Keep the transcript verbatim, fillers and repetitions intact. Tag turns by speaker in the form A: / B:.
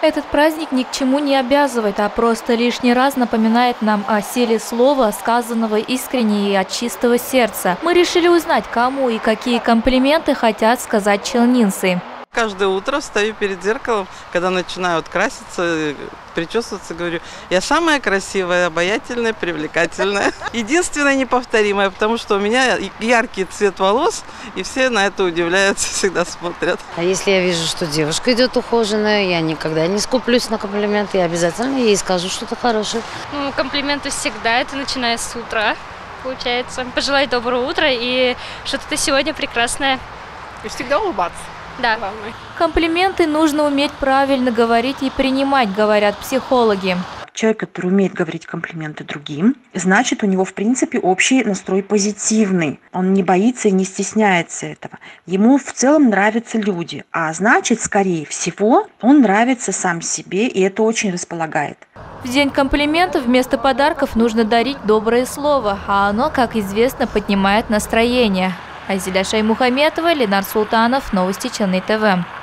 A: Этот праздник ни к чему не обязывает, а просто лишний раз напоминает нам о силе слова, сказанного искренне и от чистого сердца. Мы решили узнать, кому и какие комплименты хотят сказать челнинцы.
B: Каждое утро встаю перед зеркалом, когда начинаю вот краситься, причесываться, говорю: я самая красивая, обаятельная, привлекательная. Единственная неповторимая, потому что у меня яркий цвет волос, и все на это удивляются, всегда смотрят.
C: А если я вижу, что девушка идет ухоженная, я никогда не скуплюсь на комплименты, я обязательно ей скажу что-то хорошее.
D: Ну, комплименты всегда, это начиная с утра, получается. Пожелать доброго утра и что-то ты сегодня прекрасная.
E: И всегда улыбаться.
D: Да.
E: Главное.
A: Комплименты нужно уметь правильно говорить и принимать, говорят психологи.
F: Человек, который умеет говорить комплименты другим, значит, у него, в принципе, общий настрой позитивный. Он не боится и не стесняется этого. Ему в целом нравятся люди, а значит, скорее всего, он нравится сам себе, и это очень располагает.
A: В день комплиментов вместо подарков нужно дарить доброе слово, а оно, как известно, поднимает настроение. Азиля Шаймухаметова, Ленар Султанов, Новости Челны ТВ.